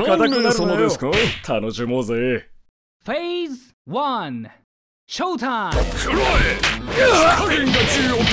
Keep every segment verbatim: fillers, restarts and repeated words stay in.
硬くなるな様よですか？ 楽しもうぜ。 フェーズワン、ショータイム。 くらえ。加減が重要です。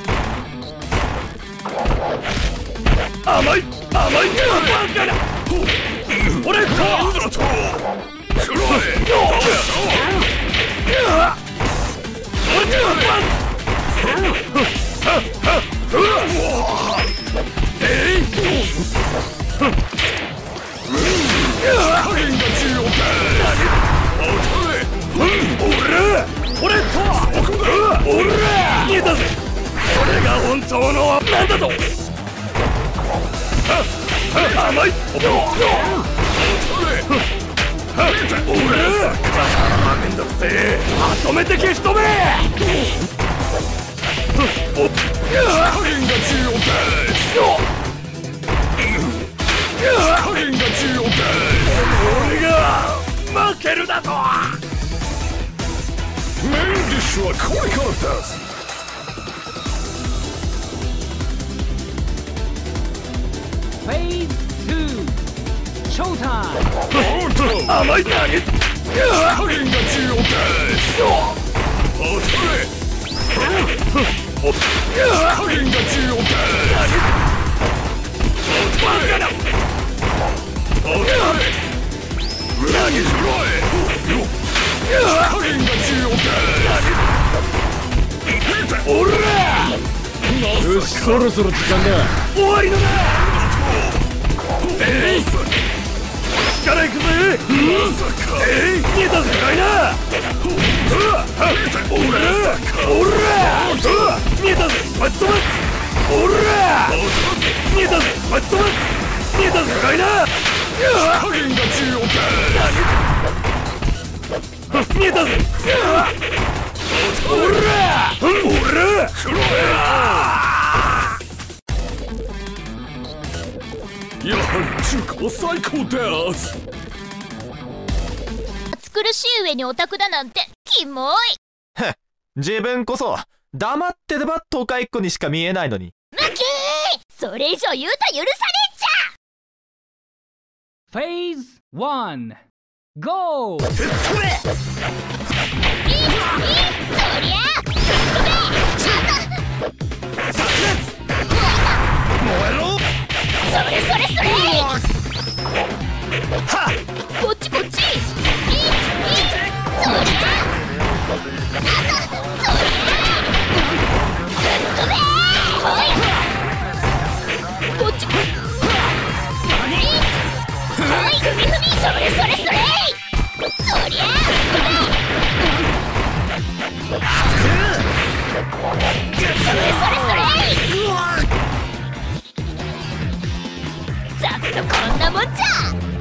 甘い甘いバカだ。俺か。なんだと。くらえ。えい。加減が重要です。俺とそこだ。俺見えたぜ。これが本当のなんだと。甘い。俺めんどくせえ。まとめて消し止め。加減が重要です。加減が重要です。俺が負けるだと。メインディッシュはこれからです。 フェーズツー、ショータイム。 甘い投げ。加減が重要です。おとれ。加減が重要です。おとれ。おとれ。投げしろえ。加減が重要です。おら。 よし、そろそろ時間だ。 終わりだな。えい。力いくぜ。えい。見えたぜかいな。おら。おら。見えたぜ。ぶっ飛ばす。おら。見えたぜ。ぶっ飛ばす。見えたぜかいな。加減が重要です。見えたぜ。おら。おら。やはり中華は最高です。 暑苦しい上にオタクだなんてキモい。 へっ、自分こそ黙ってれば都会っ子にしか見えないのに。 ムキー、それ以上言うと許さねえっちゃ。 フェーズワン、ゴー。 いい、いい、そりゃぶっ飛べ。 炸裂。燃えろ。 それそれそれ。 はっ、こっちこっち。いい、いい、そりゃ。あと、そりゃ。ぶっ飛べ。ほい。こっちこっち。何？はい、踏み踏み。それそれそれ。そりゃ。それそれそれ。ざっとこんなもんじゃ。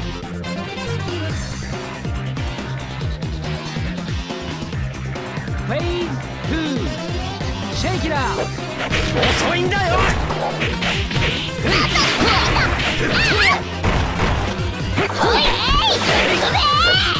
フェーズツー、シェイキラー。 遅いんだよ。 ほい、えい、飛べ。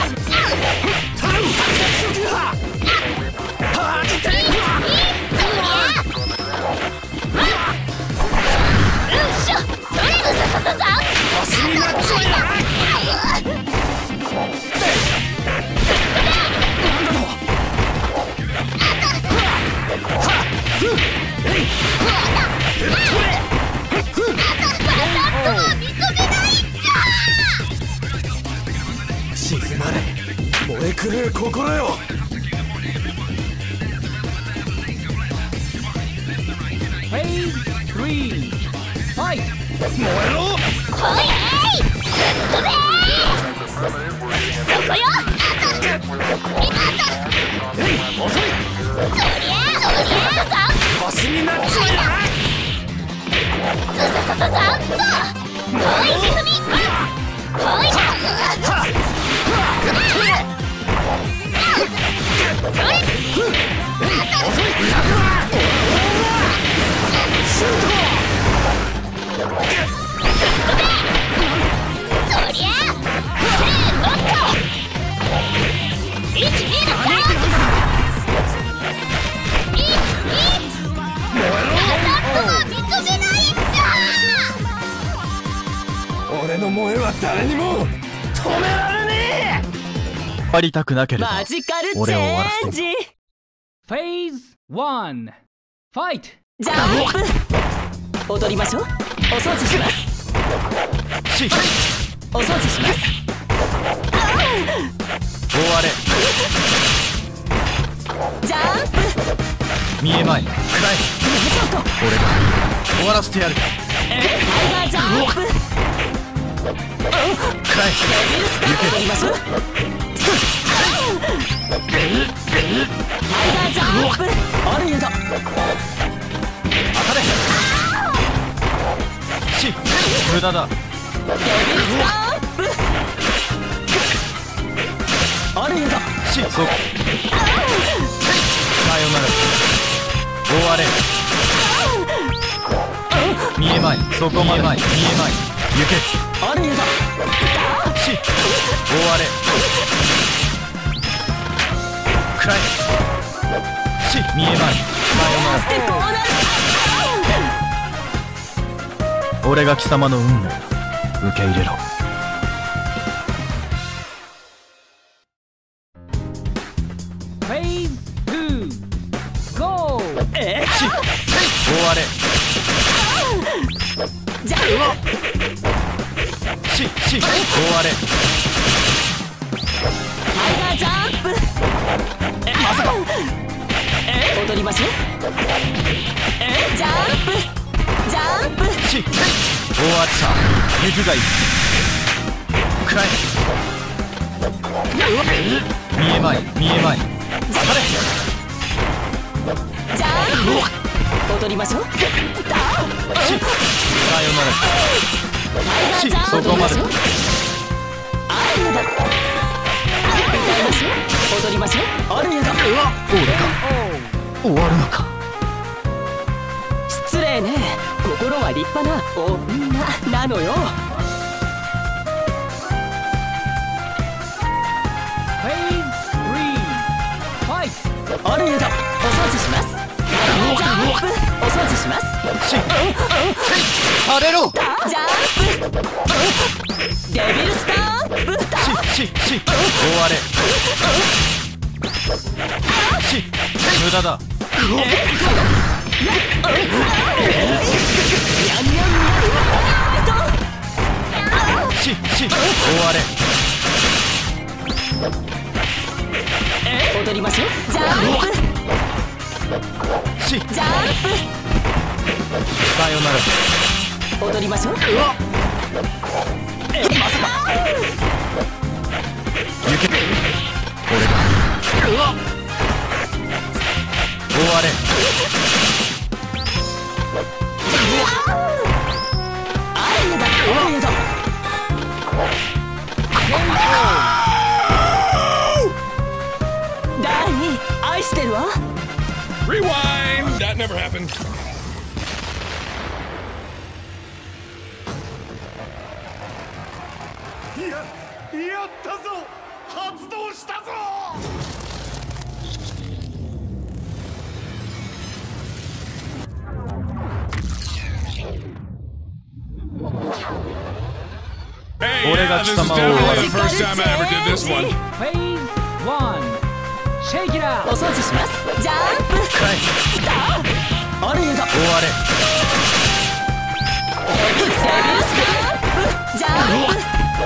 静まれ。燃え狂う心よ。 フェーズスリー、ファイト。 燃えろ。 ほい、えい、飛べ。そこよ。 遅い。 そりゃ、そりゃ。 星になっちまえな。 ささささっと。ほい、踏み。ほい。シュート。 は誰にも止められね終わりたくなければマジカルチ俺を終わらェンジ。 せて Phase one. Fight! ジャンプ。踊りましょう。お掃除します。 しお掃除します。 終われ。 ジャンプ。 見えまい。くらえ。 外。 俺が終わらせてやる。 タイガージャンプ。 くらえ。 踊りましょう。タイガージャンプ。あるやだ。 当たれ。し無駄だ。 デビルスタンプ。あるやだ。 しそさよなら。終われ。見えまい。そこまで。見えまい。見えまい。行け。 あるやだ。 し終われ。くらえ。し見えまい。さよでこうなる。 なら。俺が貴様の運命だ。受け入れろ。 Phase two. Go! えし終われ。 ジャンプ。 しし終われ。 タイガージャンプ。えまさか。え踊りましょう。えジャンプ。ジャンプ。 し終わった。行くがいい。くらえ。見えまい。見えまい。 ジャンプ。ジャンプ。踊りましょう。 しさよなら。 タイガージャンプ。 そこまで。 あるやだ。歌いましょう。踊りましょう。あるやだ。 俺か終わるのか。 失礼ね。心は立派な女なのよ。 Phase three. Fight! あるやだ。お掃除します。ジャンプ。お掃除します。 しされろ。 ジャンプ。デビルスタンプ。 ししし終われ。し無駄だ。しし終われ。 踊りましょう。ジャンプ。 しジャンさよなら。 プ。踊りましょう。えまさか。 行け。俺が終われ。 あるやだ。あるやだ。ダーニー愛してるわ。 Rewind! That never happened. や、やったぞ！発動したぞ！ Hey, 俺 yeah, が this 貴 is 様を終わ definitely ら the せ first time I ever did this one. Phase one. Shake it お out! 掃除します。ジャンプ。 くらえ。 あるやだ。 終われ。 デビルスタンプ。ジャンプ。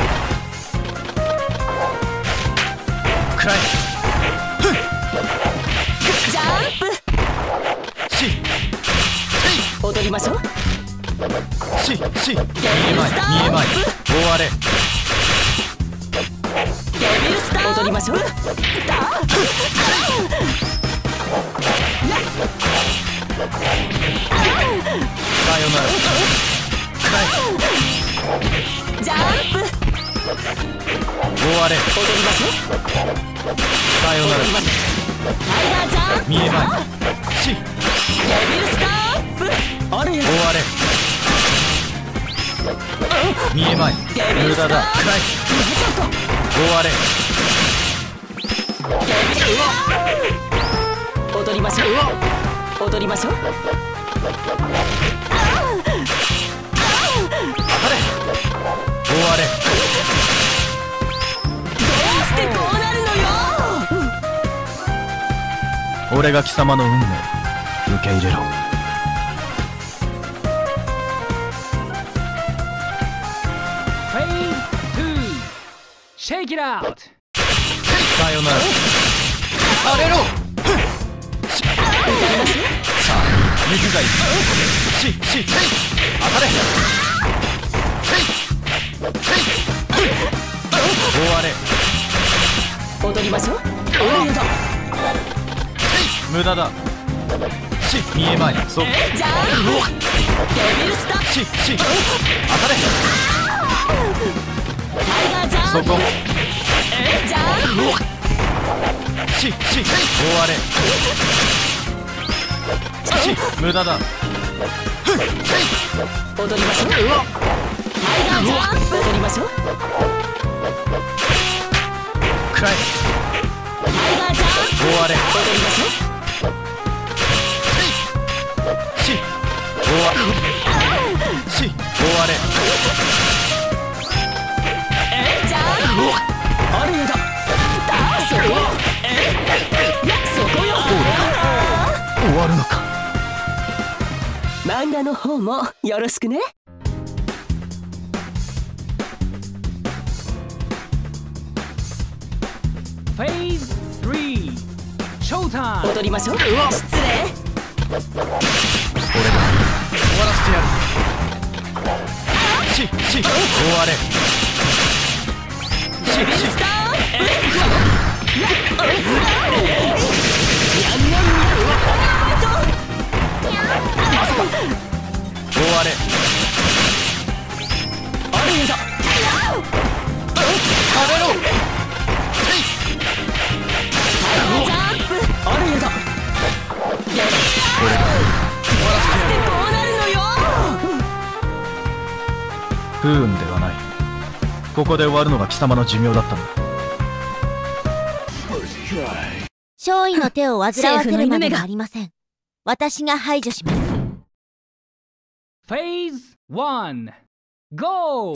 くらえ。 ジャンプ。 し踊りましょう。 しし見えまい。見えまい。終われ。 デビルスタンプ。踊りましょう。 さよなら。くらえ。 ジャンプ。 終われ。 踊りましょう。 さよなら。 タイガージャンプ。 見えまい。しデビルスタンプ。あるやだ。 終われ。見えまい。無駄だ。くらえ。終われ。 踊りましょう。踊りましょう。 終われ。 俺が貴様の運命受け入れろ。 Phase two. Shake it out. さよなら。 荒れろ。 さあ水がいい。しし当たれ。終われ。 踊りましょう。おやだ。 無駄だ。し見えまい。そえじゃあデビルスターしし当たれ。 タイガージャンプ。 そこえじゃあしし終われ。し無駄だ。 踊りましょう。タイガージャンプ。踊りましょう。 くらえ。 タイガージャンプ。 終われ。 踊りましょう。 し終わし終われ。 えじゃああれやだ。だそこえいやそこよ。 終わるのか。 漫画の方もよろしくね。 Phase three. Showtime. 踊りましょう。失礼。 俺が終わらせてやる。しし終われ。ししスターえやんやんや終われ。 あれやだ。 食べろ。 ジャンプ。あれやだ。 俺がでこうなるのよ。 不運ではない。ここで終わるのが貴様の寿命だったんだ。 少尉の手を煩わせるまではありません。私が排除します。 Phase one. Go.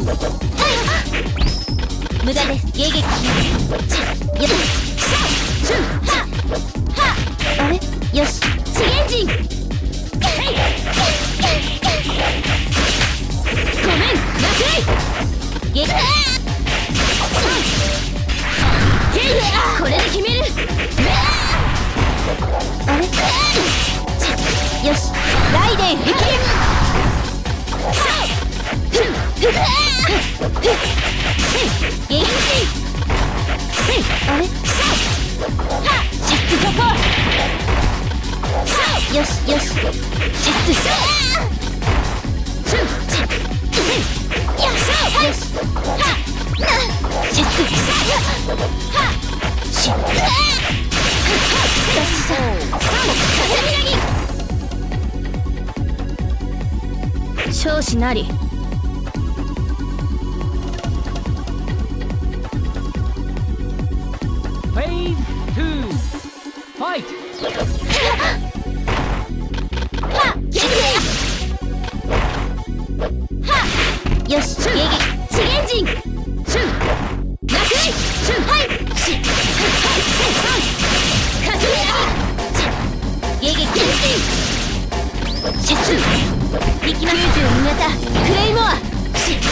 無駄です。迎撃します。よし。シュンははあれよし。次エンジン。ごめん落雷。撃これで決める。あれよし。ライデン吹き撃あれ疾走よしよし疾走よし少子なり。 Phase two. Fight. よし迎撃次エンジンシュン落雷シュンはいしはいせんさん風迎撃エンジン疾走行きます。きゅうじゅうに型クレイモアしエ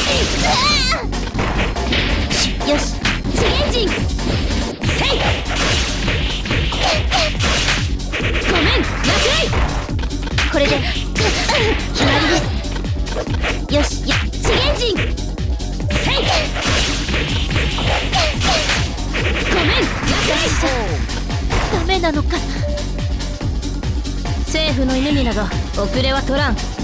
ンジンよし次エンジンせいごめん落雷これで決まりです。よしよ次エンジンせいごめん落雷じゃダメなのか。政府の犬になど遅れは取らん。